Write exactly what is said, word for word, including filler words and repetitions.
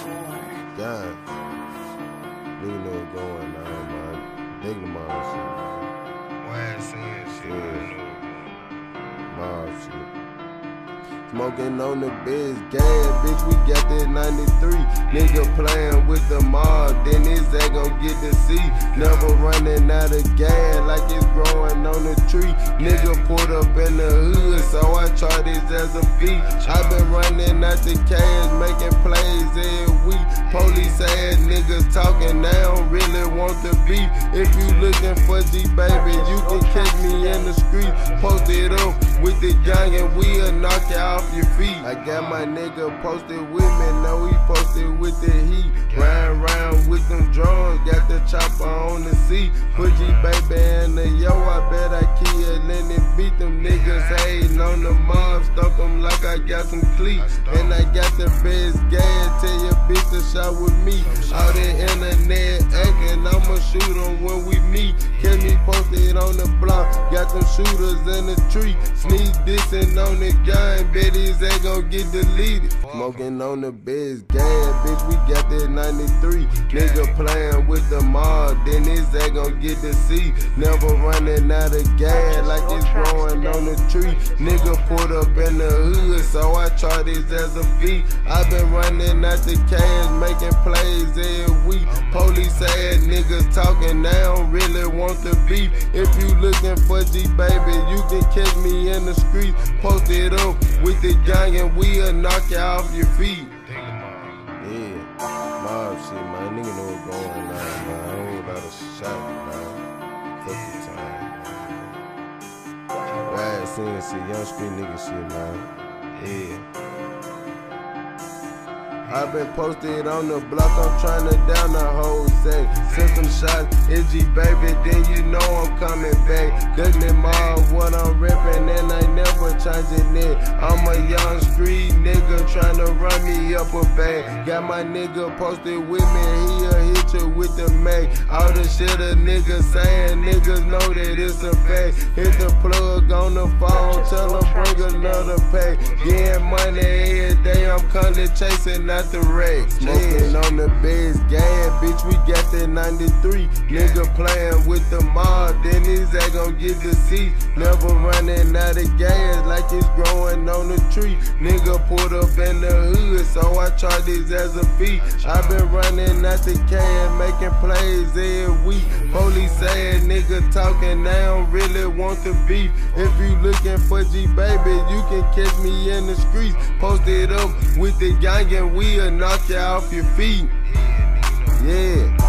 God. Nigga know what's going on, man. Dig them all shit, man. Why saying shit? Yeah. Mob shit. Smoking on the biz, gas, bitch, we got that ninety-three. Nigga playing with the mob, then his ass gon' get to see. Never running out of gas like it's growing on the tree. Nigga pulled up in the hood, so I charge this as a fee. I been running out the cash, making plays every week. Police ass niggas talking, they don't really want the beef. If you looking for G, baby, you can catch me in the street. Posted up with the gang and we'll knock you off your feet. I got my nigga posted with me, know he posted with the heat. Riding around with them drums, got the chopper on the seat. Put G baby in the yo, I bet I kill and then beat them niggas hating on the mob. Stuck them like I got some cleats. And I got the best gas, tell your bitch to shot with me. All the internet acting, I'ma shoot them when we meet. Catch me posted on the block, got them shooters in the tree. Sneak dissing on the gun, bet his ass gon' get deleted. Smoking on the best gas, bitch, we got that ninety-three. Nigga playing with the mob, then his ass gon' get to see. Never running out of gas like it's growing on the tree. Nigga pulled up in the hood, so I charge this as a fee. I been running out the cash, making plays every week. Police ass niggas talking, they don't really want the beef. If you looking for G, baby, you can catch me in the street. Posted up with the gang and we'll knock you off your feet. Yeah, mob shit, man. Nigga know what's going on, man. I ain't about to shot, man. Fuck the time, man. Ride, sing shit, young street nigga shit, man. Yeah. I been posted on the block, I'm tryna down the whole set. Send some shots, it's G baby, then you know I'm coming back. Doesn't matter what I'm ripping, and I never changing it. I'm a young street nigga tryna run me up a bag. Got my nigga posted with me, he'll hit you with the Mac. All the shit a nigga saying, niggas know that it's a fact. Hit the plug on the phone, tell him bring another pack. Getting money every day, I'm constantly chasing out the wreck. Smoking on the best gas, bitch, we got that ninety-three. Nigga playing with the mob, then his ass gon' get the seat. Never running out of gas like it's growing on the tree. Nigga pulled up in the hood, so I charge this as a fee. I been running out the cash, making plays every week. Police ass nigga talking, they don't really want the beef. If you looking for G, baby, you can catch me in the streets. Posted up with the gang and we'll knock you off your feet. Yeah.